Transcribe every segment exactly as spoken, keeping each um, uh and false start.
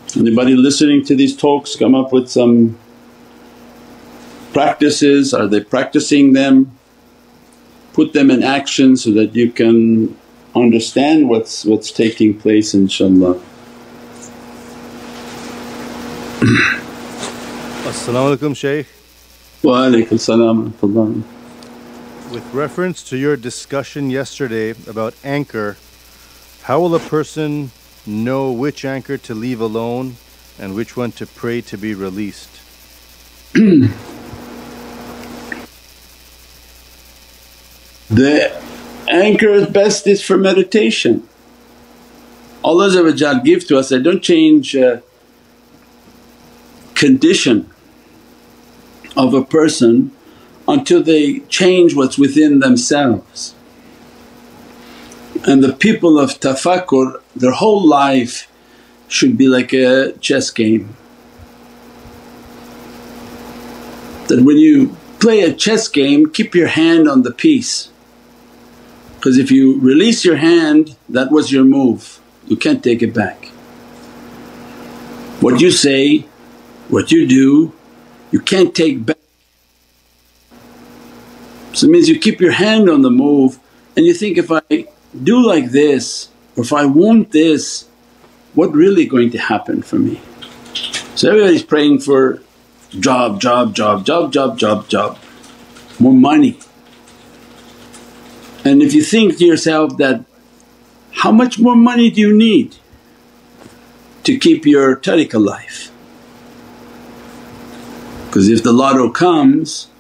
Anybody listening to these talks come up with some practices? Are they practicing them? Put them in action so that you can understand what's, what's taking place inshaAllah. As-salamu alaykum Shaykh. Wa alaykum salam wa rahmatullah. With reference to your discussion yesterday about anchor, how will a person know which anchor to leave alone and which one to pray to be released? The anchor best is for meditation. Allah give to us, they don't change uh, condition of a person until they change what's within themselves. And the people of tafakkur, their whole life should be like a chess game. That when you play a chess game, keep your hand on the piece, because if you release your hand, that was your move, you can't take it back. What you say, what you do, you can't take back. So it means you keep your hand on the move and you think, if I do like this or if I want this, what really going to happen for me? So everybody's praying for job, job, job, job, job, job, job, more money. And if you think to yourself that, how much more money do you need to keep your tariqah life? Because if the lotto comes,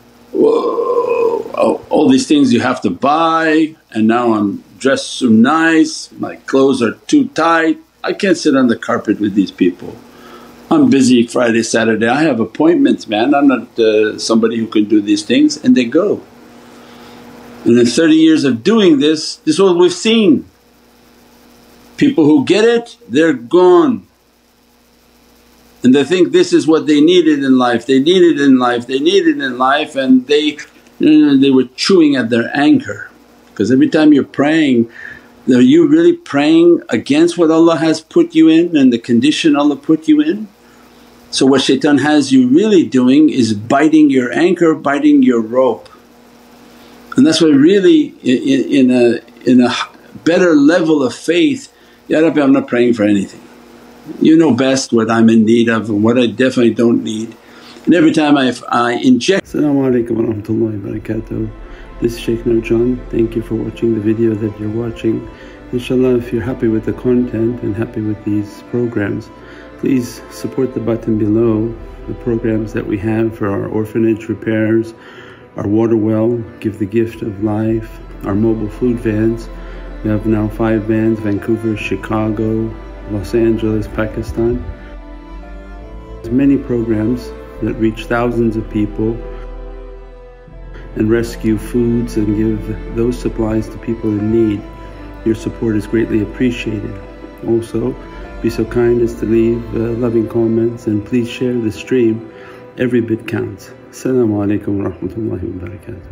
whoa, all these things you have to buy, and now I'm dressed so nice, my clothes are too tight, I can't sit on the carpet with these people. I'm busy Friday, Saturday, I have appointments man, I'm not uh, somebody who can do these things, and they go. And in thirty years of doing this, this is what we've seen. People who get it, they're gone. And they think this is what they needed in life, they needed in life, they needed in life, and they, you know, they were chewing at their anchor. Because every time you're praying, are you really praying against what Allah has put you in and the condition Allah put you in? So what shaitan has you really doing is biting your anchor, biting your rope. And that's why really in, in, a, in a better level of faith, Ya Rabbi, I'm not praying for anything. You know best what I'm in need of and what I definitely don't need. And every time I, I inject… As-salamu alaykum wa rahmatullahi wa barakatuh. This is Shaykh Nurjan. Thank you for watching the video that you're watching. InshaAllah, if you're happy with the content and happy with these programs, please support the button below, the programs that we have for our orphanage repairs, our water well, Give the Gift of Life, our mobile food vans. We have now five vans, Vancouver, Chicago, Los Angeles, Pakistan. There's many programs that reach thousands of people and rescue foods and give those supplies to people in need. Your support is greatly appreciated. Also, be so kind as to leave uh, loving comments and please share the stream. Every bit counts. As-salamu alaykum wa rahmatullahi wa barakatuh.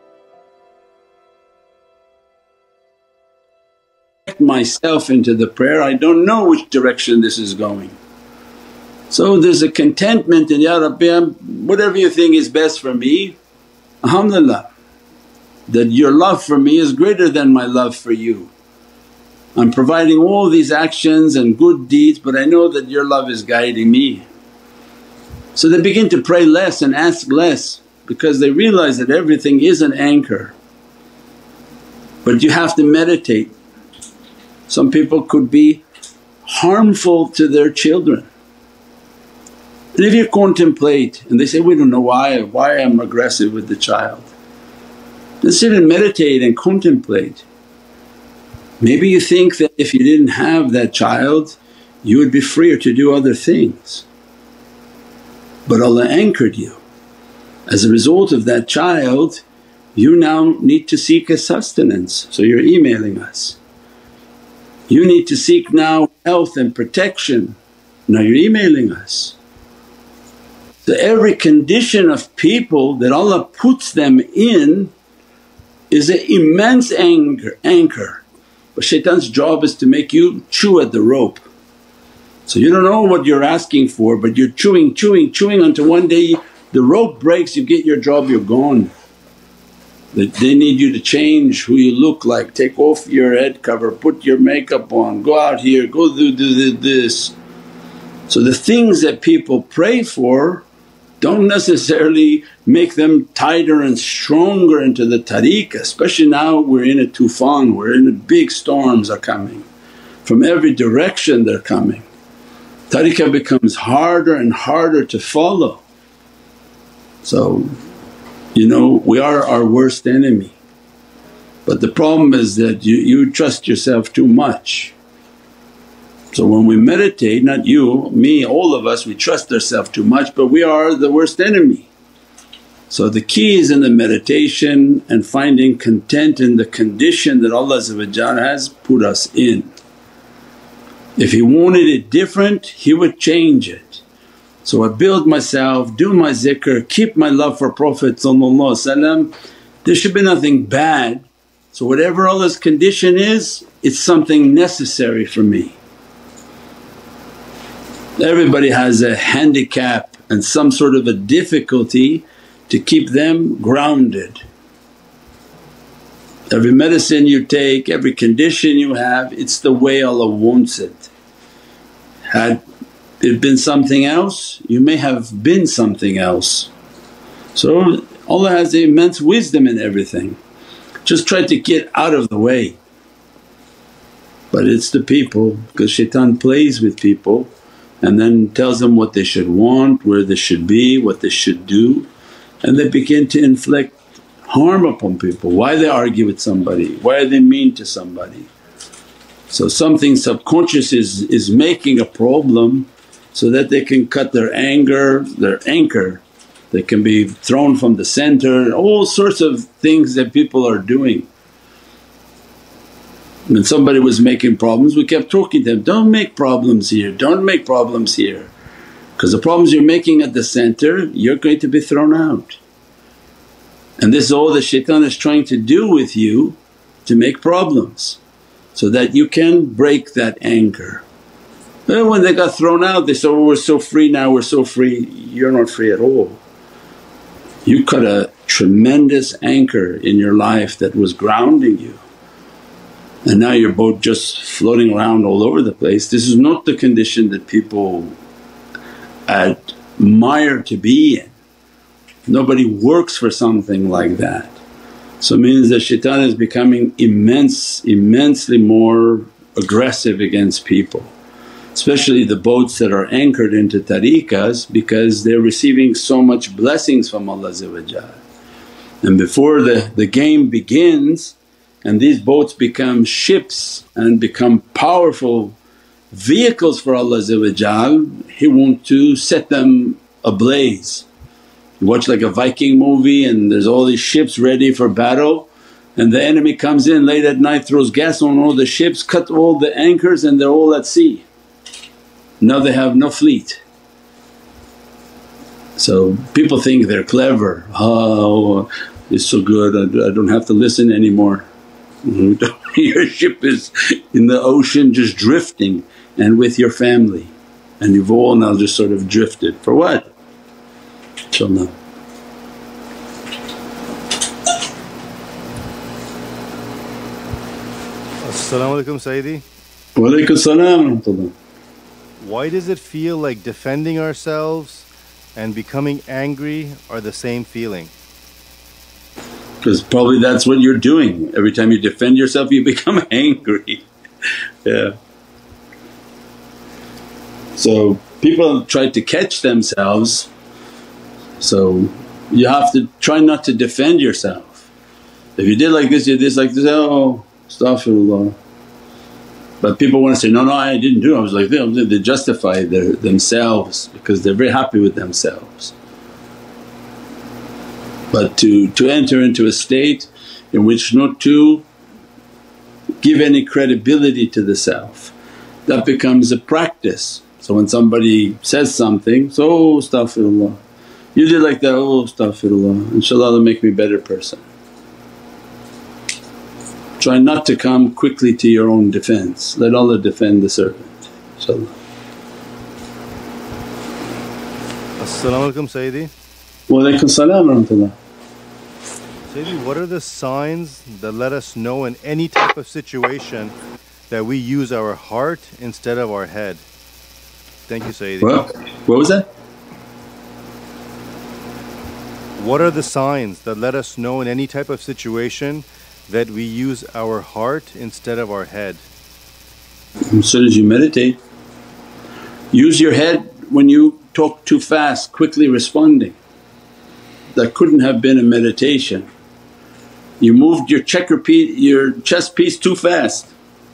Myself into the prayer, I don't know which direction this is going. So there's a contentment in, Ya Rabbi, whatever you think is best for me, alhamdulillah, that your love for me is greater than my love for you. I'm providing all these actions and good deeds, but I know that your love is guiding me. So they begin to pray less and ask less because they realize that everything is an anchor. But you have to meditate. Some people could be harmful to their children. And if you contemplate and they say, we don't know why, why I'm aggressive with the child. Then sit and meditate and contemplate. Maybe you think that if you didn't have that child you would be freer to do other things. But Allah anchored you. As a result of that child you now need to seek a sustenance, so you're emailing us. You need to seek now health and protection, now you're emailing us. So every condition of people that Allah puts them in is an immense anchor, anchor. But shaitan's job is to make you chew at the rope. So you don't know what you're asking for, but you're chewing, chewing, chewing until one day the rope breaks, you get your job, you're gone. They need you to change who you look like, take off your head cover, put your makeup on, go out here, go do, do this. So the things that people pray for don't necessarily make them tighter and stronger into the tariqah, especially now we're in a tufan, we're in a big storms are coming. From every direction they're coming. Tariqah becomes harder and harder to follow. So you know, we are our worst enemy. But the problem is that you, you trust yourself too much. So when we meditate, not you, me, all of us, we trust ourselves too much, but we are the worst enemy. So the key is in the meditation and finding content in the condition that Allah has put us in. If He wanted it different, He would change it. So I build myself, do my zikr, keep my love for Prophet, there should be nothing bad. So whatever Allah's condition is, it's something necessary for me. Everybody has a handicap and some sort of a difficulty to keep them grounded. Every medicine you take, every condition you have, it's the way Allah wants it. Had it been something else, you may have been something else. So Allah has immense wisdom in everything, just try to get out of the way. But it's the people, because shaitan plays with people and then tells them what they should want, where they should be, what they should do, and they begin to inflict harm upon people. Why they argue with somebody, why are they mean to somebody? So something subconscious is, is making a problem so that they can cut their anger, their anchor, they can be thrown from the center, all sorts of things that people are doing. When somebody was making problems, we kept talking to them, don't make problems here, don't make problems here, because the problems you're making at the center you're going to be thrown out. And this is all the shaitan is trying to do with you, to make problems so that you can break that anger. And when they got thrown out they said, oh we're so free now, we're so free. You're not free at all. You cut a tremendous anchor in your life that was grounding you, and now your boat just floating around all over the place. This is not the condition that people admire to be in. Nobody works for something like that. So it means that shaitan is becoming immense, immensely more aggressive against people, especially the boats that are anchored into tariqahs, because they're receiving so much blessings from Allah. And before the, the game begins and these boats become ships and become powerful vehicles for Allah, He wants to set them ablaze. You watch like a Viking movie and there's all these ships ready for battle, and the enemy comes in late at night, throws gas on all the ships, cut all the anchors, and they're all at sea. Now they have no fleet. So people think they're clever, oh it's so good, I, I don't have to listen anymore. Your ship is in the ocean just drifting and with your family, and you've all now just sort of drifted. For what? InshaAllah. As-salamu alaykum Sayyidi. Wa alaykum as-salam wa rahmatullah. Why does it feel like defending ourselves and becoming angry are the same feeling? Because probably that's what you're doing. Every time you defend yourself you become angry. Yeah. So people try to catch themselves, so you have to try not to defend yourself. If you did like this, you did this like this, oh astaghfirullah. But people want to say, no, no I didn't do it, I was like this. They justify their, themselves because they're very happy with themselves. But to, to enter into a state in which not to give any credibility to the self, that becomes a practice. So when somebody says something, so oh astaghfirullah, you did like that, oh astaghfirullah, inshaAllah Allah make me a better person. Try not to come quickly to your own defense, let Allah defend the servant, inshaAllah. As-salamu alaykum, Sayyidi. Wa alaykum salam wa rahmatullah. Sayyidi, what are the signs that let us know in any type of situation that we use our heart instead of our head? Thank you, Sayyidi. What? What was that? What are the signs that let us know in any type of situation that we use our heart instead of our head? As soon as you meditate, use your head when you talk too fast, quickly responding. That couldn't have been a meditation. You moved your checker piece, your chess piece too fast.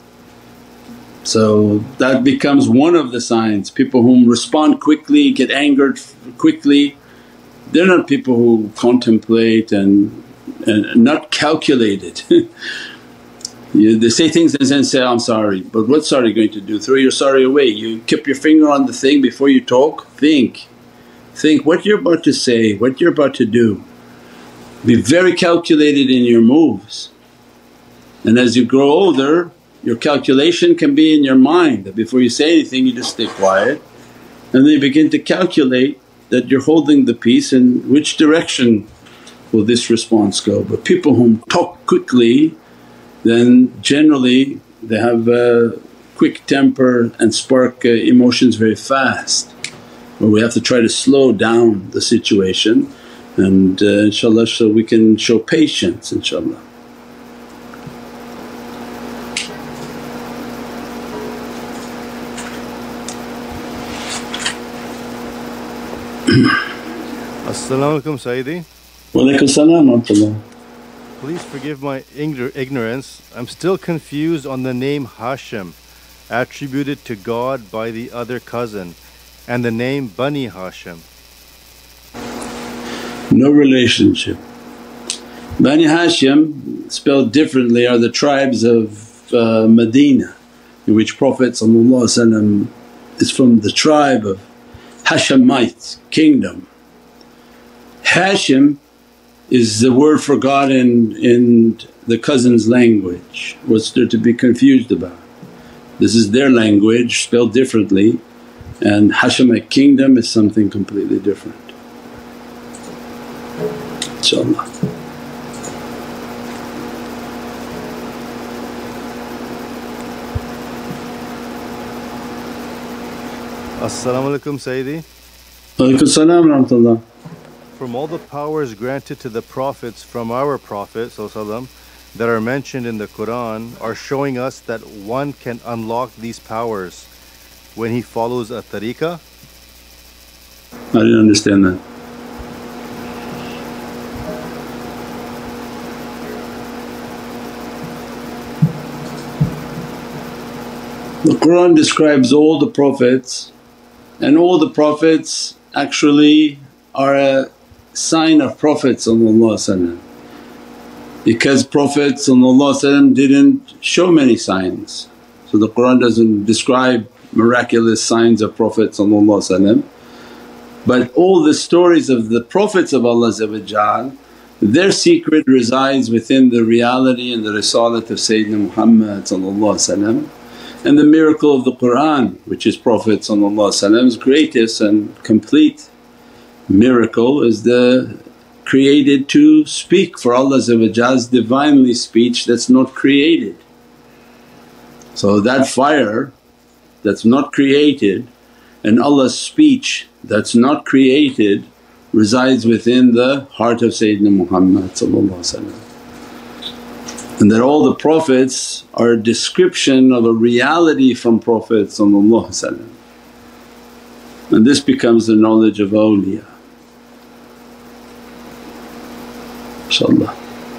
So that becomes one of the signs. People whom respond quickly, get angered quickly, they're not people who contemplate and, and not calculated. You, they say things and then say, I'm sorry, but what's sorry going to do? Throw your sorry away. You keep your finger on the thing before you talk, think. Think what you're about to say, what you're about to do. Be very calculated in your moves. And as you grow older, your calculation can be in your mind that before you say anything you just stay quiet, and then you begin to calculate that you're holding the piece and which direction will this response go. But people who talk quickly, then generally they have a quick temper and spark uh, emotions very fast. Where we have to try to slow down the situation and uh, inshaAllah so we can show patience inshaAllah. As-salamu alaykum, Sayyidi. Wa alaykum salam wa rahmatullah. Please forgive my ignorance. I'm still confused on the name Hashem attributed to God by the other cousin and the name Bani Hashim. No relationship. Bani Hashim, spelled differently, are the tribes of uh, Medina, in which Prophet is from the tribe of Hashemites, kingdom. Hashim is the word for God in, in the cousin's language. What's there to be confused about? This is their language spelled differently, and Hashemite kingdom is something completely different. InshaAllah. As-salamu alaykum, Sayyidi. Wa alaykum salam wa rahmatullah. From all the powers granted to the Prophets from our Prophet that are mentioned in the Qur'an are showing us that one can unlock these powers when he follows a tariqah? I didn't understand that. The Qur'an describes all the Prophets, and all the Prophets actually are a sign of Prophet because Prophet didn't show many signs. So the Qur'an doesn't describe miraculous signs of Prophet, but all the stories of the Prophets of Allah, their secret resides within the reality and the risalat of Sayyidina Muhammad, and the miracle of the Qur'an, which is Prophet's greatest and complete miracle, is the created to speak for Allah's Divinely speech that's not created. So that fire that's not created and Allah's speech that's not created resides within the heart of Sayyidina Muhammad, and that all the Prophets are a description of a reality from Prophet, and this becomes the knowledge of awliya. InshaAllah.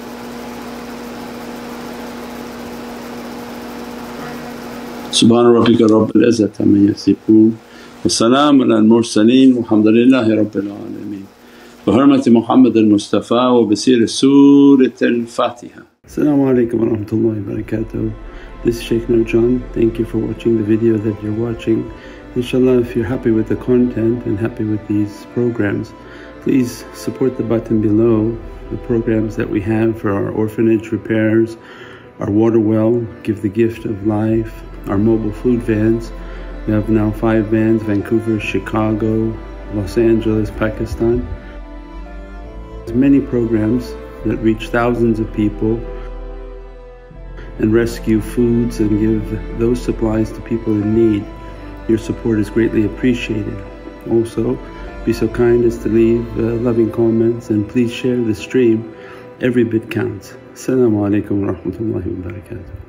Subhana rabbika rabbil izzati amma yasifoon wa salaamun al mursaleen walhamdulillahi rabbil alameen. Bi hurmati Muhammadan Mustafa wa bi siri Surat al-Fatiha. As-salamu alaykum wa rahmatullahi wa barakatuh. This is Shaykh Nurjan. Thank you for watching the video that you're watching. InshaAllah, if you're happy with the content and happy with these programs, please support the button below. The programs that we have for our orphanage repairs, our water well, Give the Gift of Life, our mobile food vans. We have now five vans: Vancouver, Chicago, Los Angeles, Pakistan. There's many programs that reach thousands of people and rescue foods and give those supplies to people in need. Your support is greatly appreciated. Also, be so kind as to leave uh, loving comments and please share the stream. Every bit counts. As-salamu alaykum wa rahmatullahi wa barakatuh.